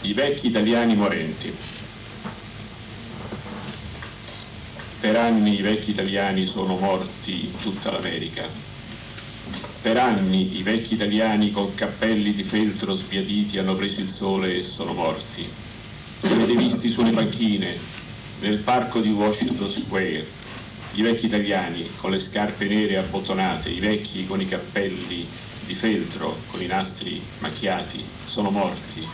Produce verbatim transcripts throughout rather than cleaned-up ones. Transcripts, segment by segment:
I vecchi italiani morenti. Per anni i vecchi italiani sono morti in tutta l'America. Per anni i vecchi italiani con cappelli di feltro sbiaditi hanno preso il sole e sono morti. Li avete visti sulle panchine, nel parco di Washington Square. I vecchi italiani con le scarpe nere abbottonate, i vecchi con i cappelli di feltro, con i nastri macchiati, sono morti.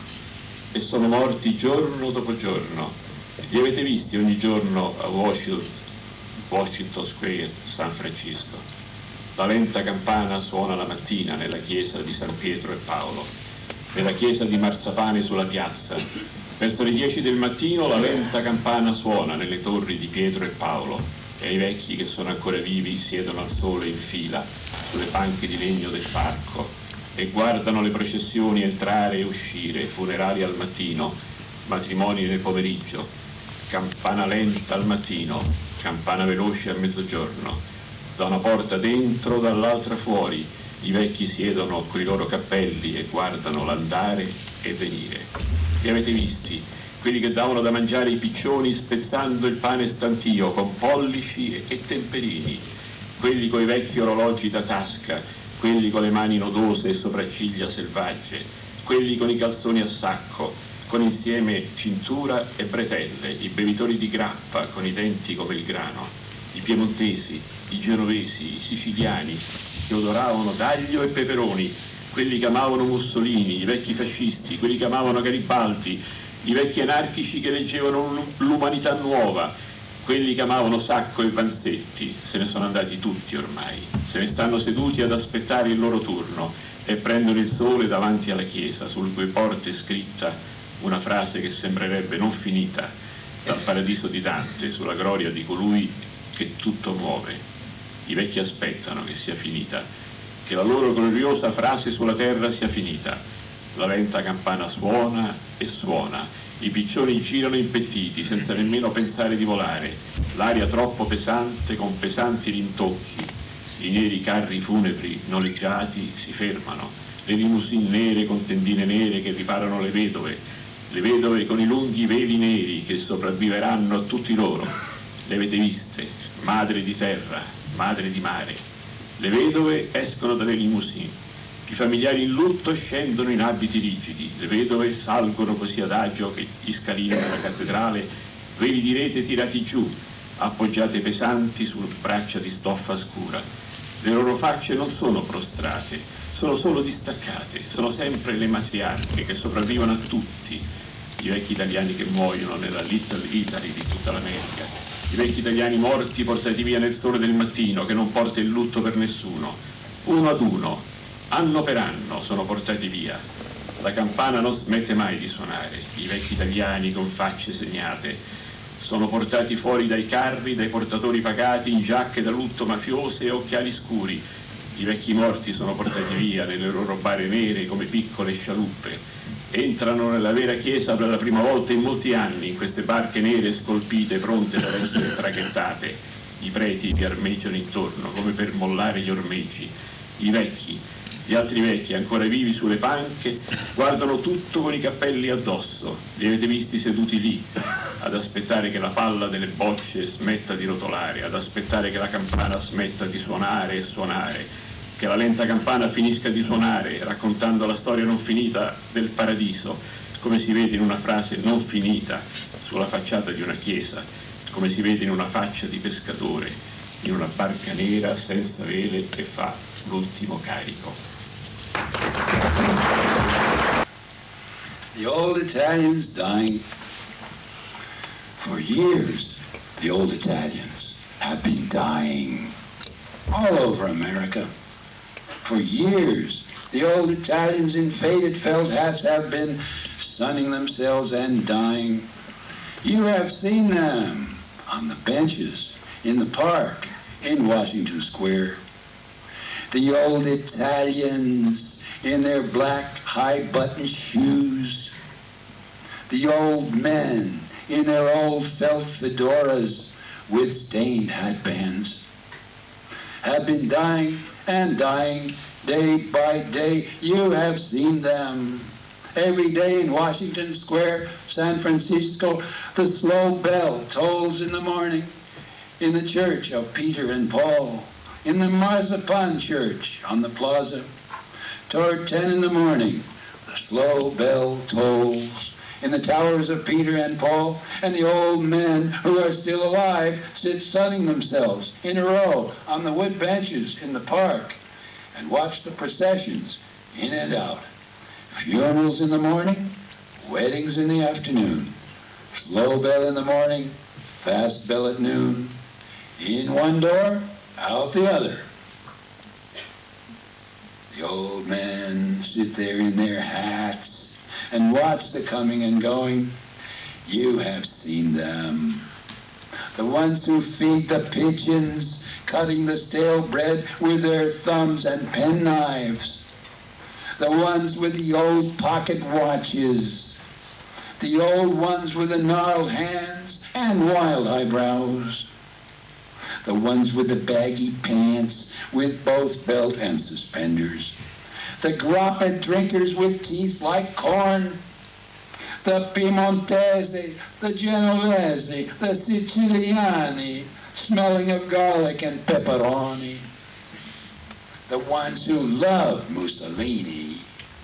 E sono morti giorno dopo giorno. Li avete visti ogni giorno a Washington, Washington Square, San Francisco. La lenta campana suona la mattina nella chiesa di San Pietro e Paolo, nella chiesa di Marzapane sulla piazza. Verso le dieci del mattino la lenta campana suona nelle torri di Pietro e Paolo e i vecchi che sono ancora vivi siedono al sole in fila sulle panche di legno del parco e guardano le processioni entrare e uscire, funerali al mattino, matrimoni nel pomeriggio, campana lenta al mattino, campana veloce a mezzogiorno, da una porta dentro, dall'altra fuori, i vecchi siedono con i loro cappelli e guardano l'andare e venire. Li avete visti? Quelli che davano da mangiare ai piccioni spezzando il pane stantio con pollici e temperini, quelli coi vecchi orologi da tasca, quelli con le mani nodose e sopracciglia selvagge, quelli con i calzoni a sacco, con insieme cintura e bretelle, i bevitori di grappa con i denti come il grano, i piemontesi, i genovesi, i siciliani, che odoravano d'aglio e peperoni, quelli che amavano Mussolini, i vecchi fascisti, quelli che amavano Garibaldi, i vecchi anarchici che leggevano l'Umanità Nuova, quelli che amavano Sacco e Vanzetti, se ne sono andati tutti ormai, se ne stanno seduti ad aspettare il loro turno e prendono il sole davanti alla chiesa, sulle cui porte è scritta una frase che sembrerebbe non finita, dal paradiso di Dante, sulla gloria di colui che tutto muove. I vecchi aspettano che sia finita, che la loro gloriosa frase sulla terra sia finita. La lenta campana suona e suona. I piccioni girano impettiti senza nemmeno pensare di volare, l'aria troppo pesante con pesanti rintocchi, i neri carri funebri noleggiati si fermano, le limousine nere con tendine nere che riparano le vedove, le vedove con i lunghi veli neri che sopravviveranno a tutti loro. Le avete viste, madre di terra, madre di mare. Le vedove escono dalle limousine. I familiari in lutto scendono in abiti rigidi, le vedove salgono così adagio che gli scalini della cattedrale, veli di rete tirati giù, appoggiate pesanti su braccia di stoffa scura. Le loro facce non sono prostrate, sono solo distaccate, sono sempre le matriarche che sopravvivono a tutti, i vecchi italiani che muoiono nella Little Italy di tutta l'America, i vecchi italiani morti portati via nel sole del mattino che non porta il lutto per nessuno, uno ad uno. Anno per anno sono portati via. La campana non smette mai di suonare. I vecchi italiani con facce segnate sono portati fuori dai carri, dai portatori pagati in giacche da lutto mafiose e occhiali scuri. I vecchi morti sono portati via nelle loro bare nere come piccole scialuppe. Entrano nella vera chiesa per la prima volta in molti anni in queste barche nere scolpite pronte per essere traghettate. I preti vi armeggiano intorno come per mollare gli ormeggi. I vecchi, gli altri vecchi ancora vivi sulle panche guardano tutto con i cappelli addosso. Li avete visti seduti lì ad aspettare che la palla delle bocce smetta di rotolare, ad aspettare che la campana smetta di suonare e suonare, che la lenta campana finisca di suonare raccontando la storia non finita del paradiso, come si vede in una frase non finita sulla facciata di una chiesa, come si vede in una faccia di pescatore in una barca nera senza vele che fa l'ultimo carico. The old Italians dying. For years, the old Italians have been dying all over America. For years, the old Italians in faded felt hats have been sunning themselves and dying. You have seen them on the benches, in the park, in Washington Square. The old Italians in their black high-button shoes. The old men in their old felt fedoras with stained hatbands have been dying and dying day by day. You have seen them Every day in Washington Square, San Francisco, the slow bell tolls in the morning. In the church of Peter and Paul, in the Marzipan Church on the plaza, toward ten in the morning, the slow bell tolls. In the towers of Peter and Paul, and the old men who are still alive sit sunning themselves in a row on the wood benches in the park and watch the processions in and out. Funerals in the morning, weddings in the afternoon, slow bell in the morning, fast bell at noon. In one door, out the other. The old men sit there in their hats and watch the coming and going. You have seen them. The ones who feed the pigeons, cutting the stale bread with their thumbs and penknives. The ones with the old pocket watches. The old ones with the gnarled hands and wild eyebrows. The ones with the baggy pants, with both belt and suspenders. The grappa drinkers with teeth like corn. The Piemontese, the Genovese, the Siciliani, smelling of garlic and pepperoni. The ones who love Mussolini.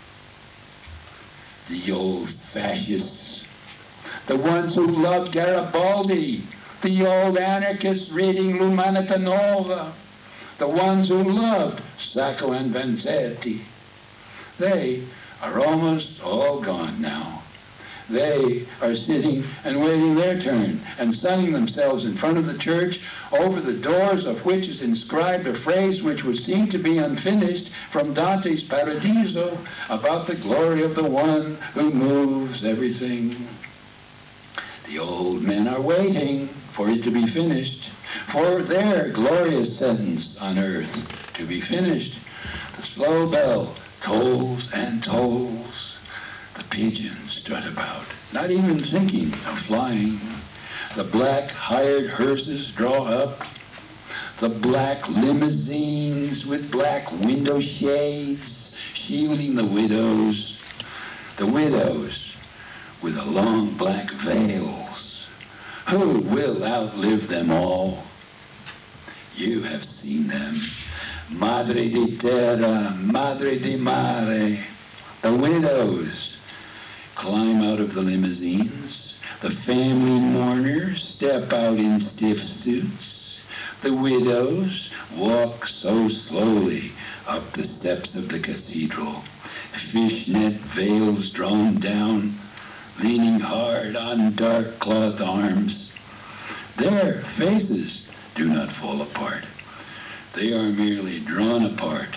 The old fascists. The ones who love Garibaldi. The old anarchists reading L'Umanità Nova, the ones who loved Sacco and Vanzetti. They are almost all gone now. They are sitting and waiting their turn and sunning themselves in front of the church, over the doors of which is inscribed a phrase which would seem to be unfinished from Dante's Paradiso about the glory of the one who moves everything. The old men are waiting for it to be finished, for their glorious sentence on earth to be finished. The slow bell tolls and tolls. The pigeons strut about, not even thinking of flying. The black hired hearses draw up. The black limousines with black window shades shielding the widows. The widows with the long black veils. Who will outlive them all? You have seen them. Madre di terra, madre di mare. The widows climb out of the limousines. The family mourners step out in stiff suits. The widows walk so slowly up the steps of the cathedral. Fishnet veils drawn down, leaning hard on dark cloth arms. Their faces do not fall apart. They are merely drawn apart.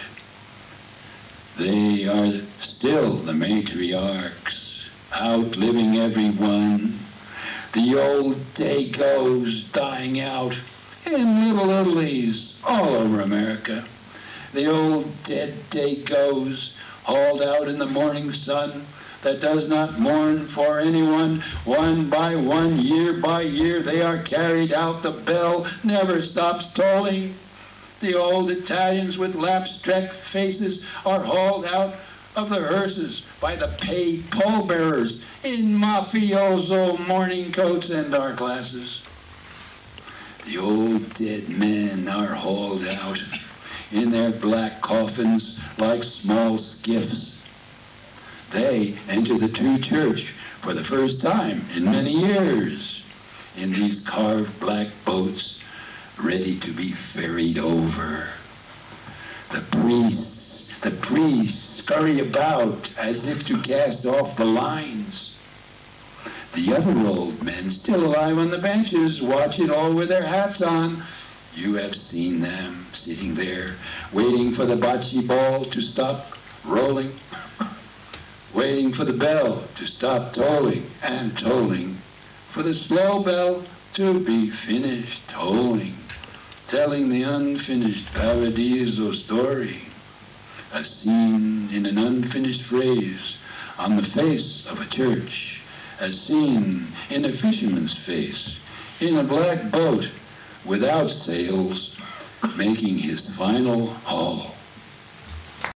They are still the matriarchs, outliving everyone. The old day goes dying out in little Italies all over America. The old dead day goes hauled out in the morning sun, that does not mourn for anyone. One by one, year by year, they are carried out. The bell never stops tolling. The old Italians with lapstrek faces are hauled out of the hearses by the paid pallbearers in mafioso morning coats and dark glasses. The old dead men are hauled out in their black coffins like small skiffs. They enter the true church for the first time in many years in these carved black boats ready to be ferried over. The priests, the priests scurry about as if to cast off the lines. The other old men, still alive on the benches, watch it all with their hats on. You have seen them sitting there, waiting for the bocce ball to stop rolling, waiting for the bell to stop tolling and tolling, for the slow bell to be finished tolling, telling the unfinished Paradiso story, a scene in an unfinished phrase on the face of a church, a scene in a fisherman's face, in a black boat without sails, making his final haul.